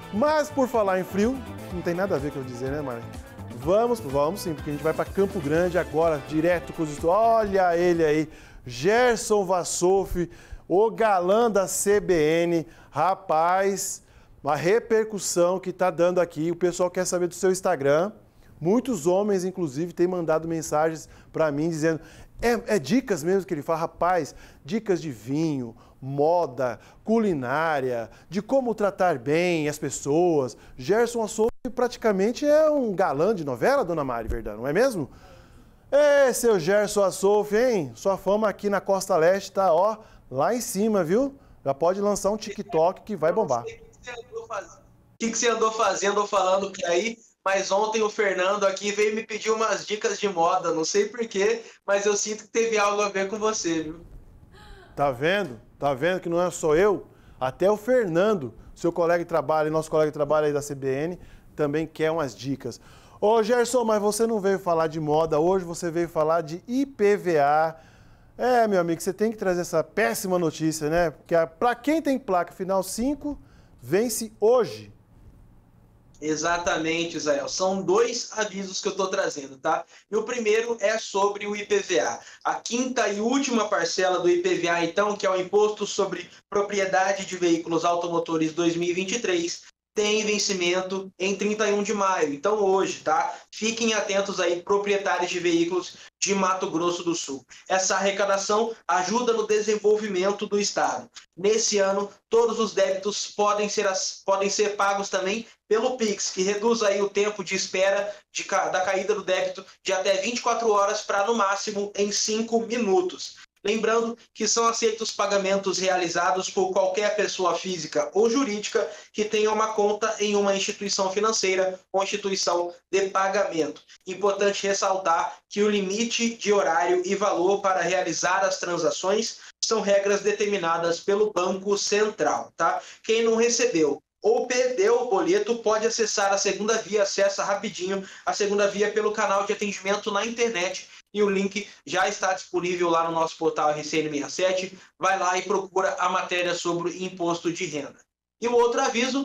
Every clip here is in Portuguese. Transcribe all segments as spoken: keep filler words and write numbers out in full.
Mas por falar em frio, não tem nada a ver com eu dizer, né, Mari? Vamos, vamos sim, porque a gente vai para Campo Grande agora, direto com os estudos. Olha ele aí, Gerson Vassouf, o galã da C B N. Rapaz, uma repercussão que tá dando aqui. O pessoal quer saber do seu Instagram. Muitos homens, inclusive, têm mandado mensagens para mim dizendo... É, é dicas mesmo que ele fala, rapaz, dicas de vinho, moda, culinária, de como tratar bem as pessoas. Gerson Vassouf praticamente é um galã de novela, dona Mari Verdão, não é mesmo? Ê, seu Gerson Vassouf, hein? Sua fama aqui na Costa Leste tá, ó, lá em cima, viu? Já pode lançar um TikTok que vai bombar. O que, que você andou fazendo ou falando por aí? Mas ontem o Fernando aqui veio me pedir umas dicas de moda, não sei porquê, mas eu sinto que teve algo a ver com você, viu? Tá vendo? Tá vendo que não é só eu? Até o Fernando, seu colega de trabalho, nosso colega de trabalho aí da C B N, também quer umas dicas. Ô Gerson, mas você não veio falar de moda hoje, você veio falar de I P V A. É, meu amigo, você tem que trazer essa péssima notícia, né? Porque para quem tem placa final cinco, vence hoje. Exatamente, Israel. São dois avisos que eu estou trazendo, tá? E o primeiro é sobre o I P V A. A quinta e última parcela do I P V A, então, que é o Imposto sobre Propriedade de Veículos Automotores dois mil e vinte e três, tem vencimento em trinta e um de maio. Então, hoje, tá? Fiquem atentos aí, proprietários de veículos de Mato Grosso do Sul. Essa arrecadação ajuda no desenvolvimento do Estado. Nesse ano, todos os débitos podem ser, podem ser pagos também pelo Pix, que reduz aí o tempo de espera de, da caída do débito de até vinte e quatro horas para, no máximo, em cinco minutos. Lembrando que são aceitos pagamentos realizados por qualquer pessoa física ou jurídica que tenha uma conta em uma instituição financeira ou instituição de pagamento. Importante ressaltar que o limite de horário e valor para realizar as transações são regras determinadas pelo Banco Central, tá? Quem não recebeu ou perdeu o boleto pode acessar a segunda via, acessa rapidinho a segunda via pelo canal de atendimento na internet. E o link já está disponível lá no nosso portal R C N sessenta e sete. Vai lá e procura a matéria sobre imposto de renda. E o outro aviso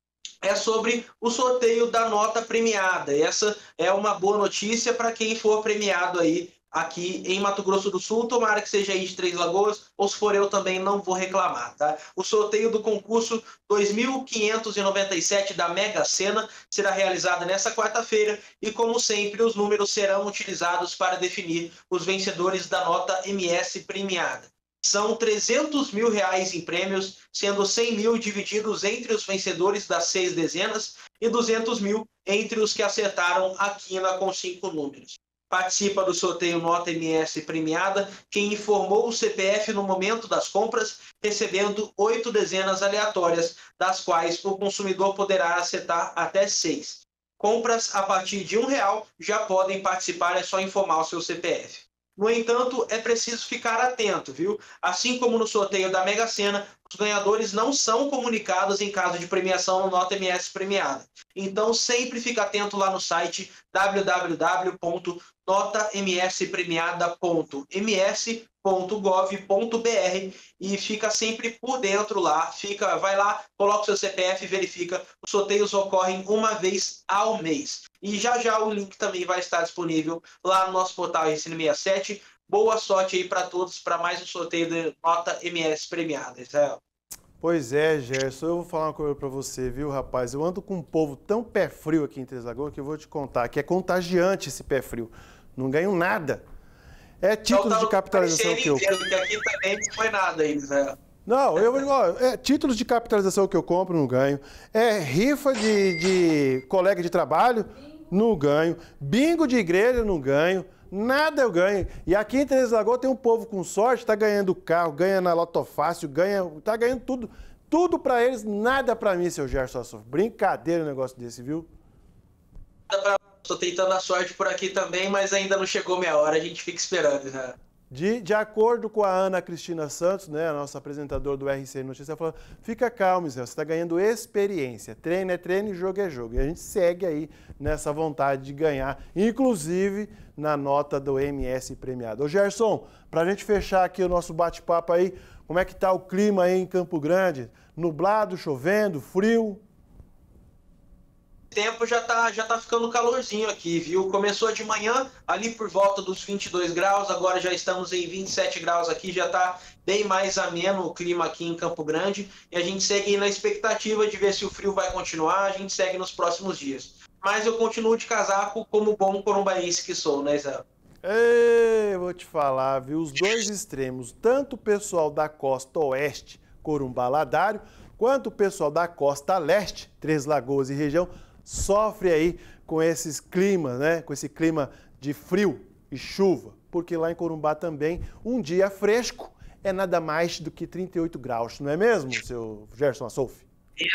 é sobre o sorteio da nota premiada. Essa é uma boa notícia para quem for premiado aí aqui em Mato Grosso do Sul, tomara que seja aí de Três Lagoas, ou se for eu também não vou reclamar, tá? O sorteio do concurso dois mil quinhentos e noventa e sete da Mega Sena será realizado nesta quarta-feira e, como sempre, os números serão utilizados para definir os vencedores da nota M S premiada. São trezentos mil reais em prêmios, sendo cem mil divididos entre os vencedores das seis dezenas e duzentos mil entre os que acertaram a quina com cinco números. Participa do sorteio Nota M S premiada quem informou o C P F no momento das compras, recebendo oito dezenas aleatórias, das quais o consumidor poderá acertar até seis. Compras a partir de um real já podem participar, é só informar o seu C P F. No entanto, é preciso ficar atento, viu? Assim como no sorteio da Mega Sena, os ganhadores não são comunicados em caso de premiação no Nota M S premiada. Então, sempre fica atento lá no site w w w ponto nota m s premiada ponto m s ponto gov ponto b r e fica sempre por dentro lá. Fica, vai lá, coloca o seu C P F e verifica. Os sorteios ocorrem uma vez ao mês. E já já o link também vai estar disponível lá no nosso portal R C N sessenta e sete. Boa sorte aí para todos para mais um sorteio de Nota M S premiada, Israel. Pois é, Gerson, eu vou falar uma coisa para você, viu, rapaz? Eu ando com um povo tão pé frio aqui em Três Lagoas que eu vou te contar, que é contagiante esse pé frio. Não ganho nada. É títulos de capitalização que eu... Que aqui também não foi nada aí, Israel. Não, eu ó, é, títulos de capitalização que eu compro, não ganho. É rifa de, de colega de trabalho, não ganho. Bingo de igreja, não ganho. Nada eu ganho. E aqui em Três Lagoas tem um povo com sorte, tá ganhando carro, ganha na Loto Fácil, ganha, tá ganhando tudo. Tudo pra eles, nada pra mim, seu Gerson Vassouf. Brincadeira um negócio desse, viu? Estou tentando a sorte por aqui também, mas ainda não chegou minha hora, a gente fica esperando, né? De, de acordo com a Ana Cristina Santos, né, a nossa apresentadora do R C N Notícias, ela falou, fica calmo, Zé, você está ganhando experiência. Treino é treino, jogo é jogo. E a gente segue aí nessa vontade de ganhar, inclusive na nota do M S premiado. Ô Gerson, para a gente fechar aqui o nosso bate-papo aí, como é que tá o clima aí em Campo Grande? Nublado, chovendo, frio? tempo já tá, já tá ficando calorzinho aqui, viu? Começou de manhã ali por volta dos vinte e dois graus, agora já estamos em vinte e sete graus aqui, já tá bem mais ameno o clima aqui em Campo Grande e a gente segue na expectativa de ver se o frio vai continuar, a gente segue nos próximos dias. Mas eu continuo de casaco como bom corumbaense que sou, né, Zé? Ei, vou te falar, viu? Os dois extremos, tanto o pessoal da costa oeste, Corumbá Ladário, quanto o pessoal da costa leste, Três Lagoas e região, sofre aí com esses climas, né? Com esse clima de frio e chuva, porque lá em Corumbá também um dia fresco é nada mais do que trinta e oito graus, não é mesmo, seu Gerson Vassolfi?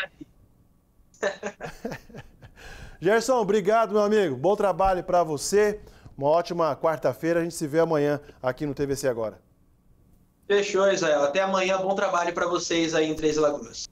Gerson, obrigado, meu amigo. Bom trabalho para você. Uma ótima quarta-feira. A gente se vê amanhã aqui no T V C Agora. Fechou, Israel. Até amanhã. Bom trabalho para vocês aí em Três Lagoas.